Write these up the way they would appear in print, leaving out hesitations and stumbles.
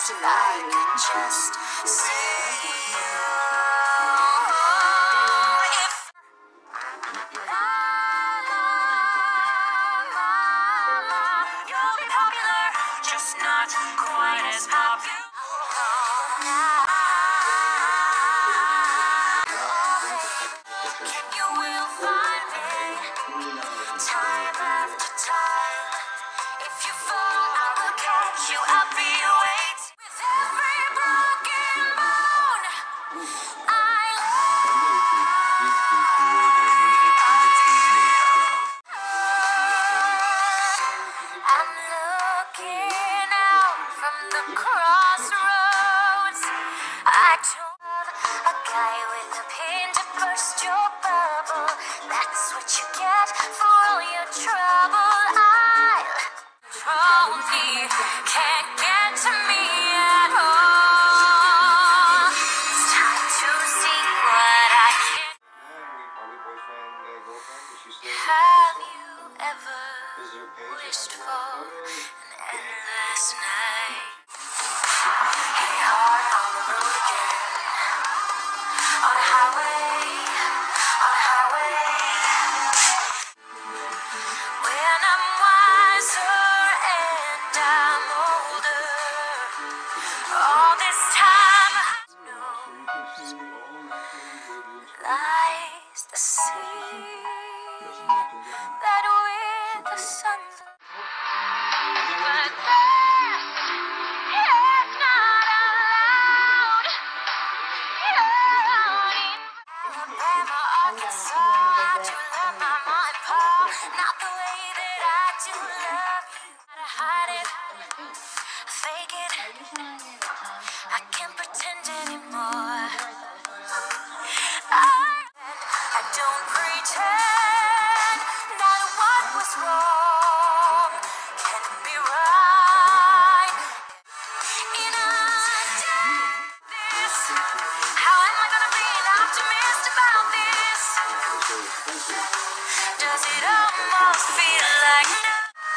if I could just see you. If you'll be popular, just not quite as popular. You will find me time after time. If you fall, I will catch you. I'll be waiting with every broken bone. I'm looking out from the crossroads. I don't have a guy with a pin to burst your bubble. That's what you get for all your trouble. From me can't get to me at all. It's time to see what I can. Have you ever wished for an endless night? Hey, hard on the road again. On a highway, on a highway. When I'm wiser and I'm older, all this time I know lies the sea that with the sun's. But that is not allowed. Alabama, Arkansas, I do love my mom and pa, not the way that I do love you. Gotta hide it, fake it, I can't pretend anymore. I don't pretend that what was wrong can be right. In a day this, how am I gonna be an optimist about this? Does it almost feel like no?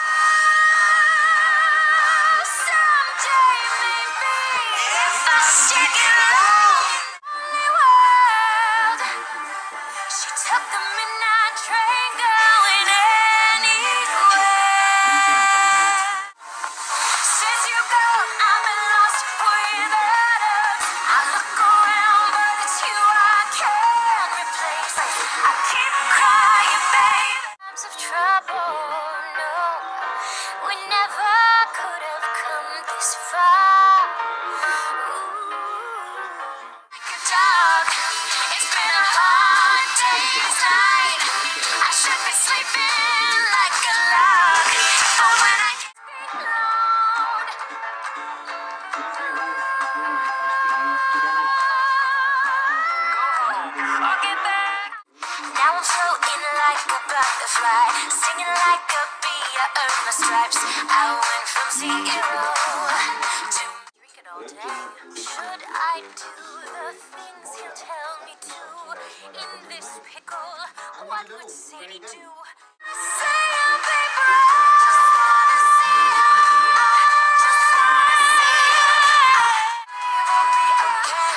Someday maybe, if I stick it along in the world, she took the midnight train going anywhere. Since you go, I've been lost without her. I look around, but it's you I can't replace. I keep crying, babe. Times of trouble, no, we never could have come this far. Like a dog, it's been a hard day's night. I should be sleeping like a log, but when I get loud, I'll get back. Now I'm floating like a butterfly, singing like a bee. I earned my stripes. I went from 0 to drink it all day. Should I do the things he'll tell me to? In this pickle, what would Sadie do? Say your paper, just wanna see you. Just wanna see you. Won't be okay.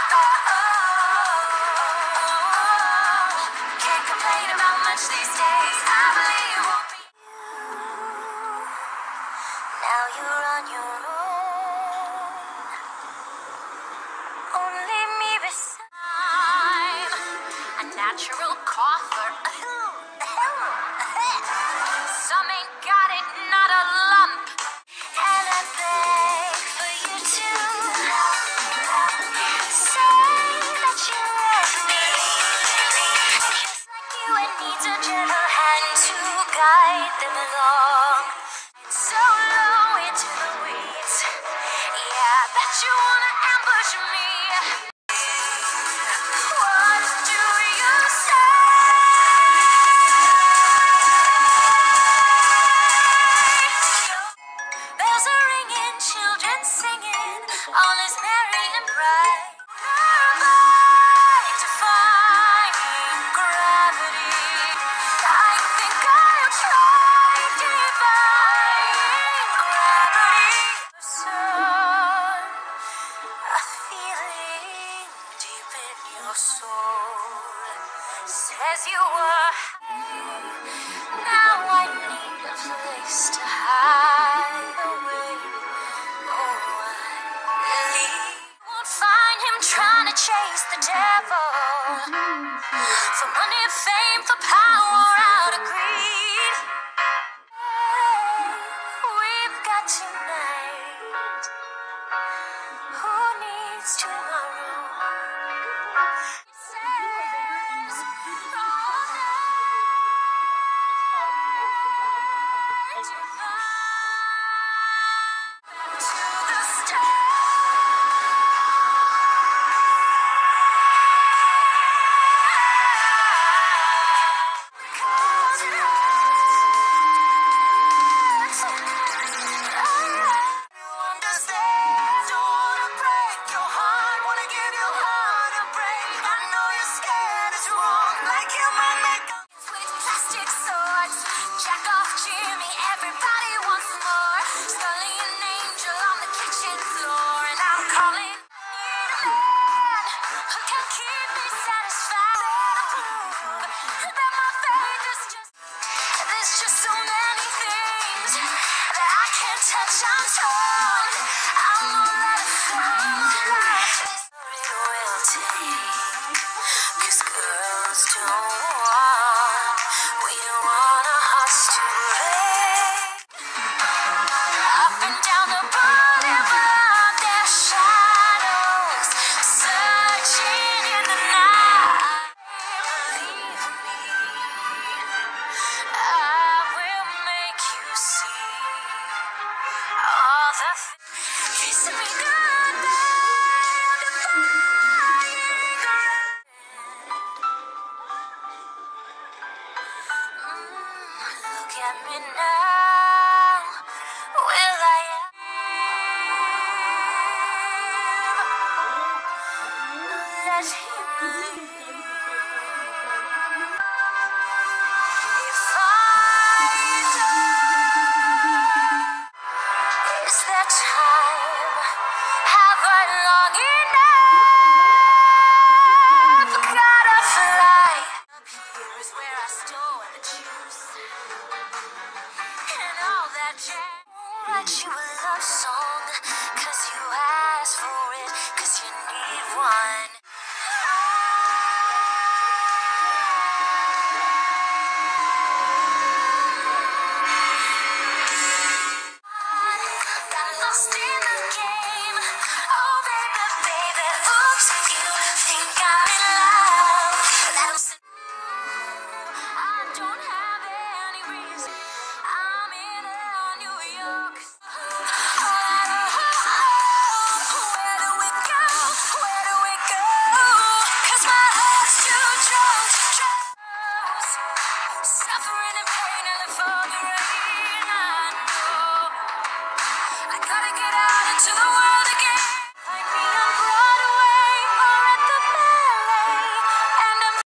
Can't complain about much these days. I believe it won't be you. Now you're on your own. Only me beside. A natural cougher. Some ain't got it, not a lump. And I beg for you to say that you love me. Just like you, it needs a gentle hand to guide them along. So low into the weeds. Yeah, I bet you wanna ambush me. What do you say? Bells are ringing, children singing, all is merry and bright. Nearby, defying gravity, I think I'll try divine. with fame for power out of greed. We've got tonight. Who needs tomorrow? Says, all night to the touch, I'm torn. I'm gonna let it fall. It will take, 'cause girls don't want, we don't want our hearts to break. Up and down the boulevard, there's shadows searching in the night. Believe me, I will make you see all the kissing me goodbye, defying ground. Look at me now. Will I let him leave? If I die, is there time? Have I long enough? Gotta fly. Up here is where I store the juice and all that jazz. Write you a love song, 'cause you have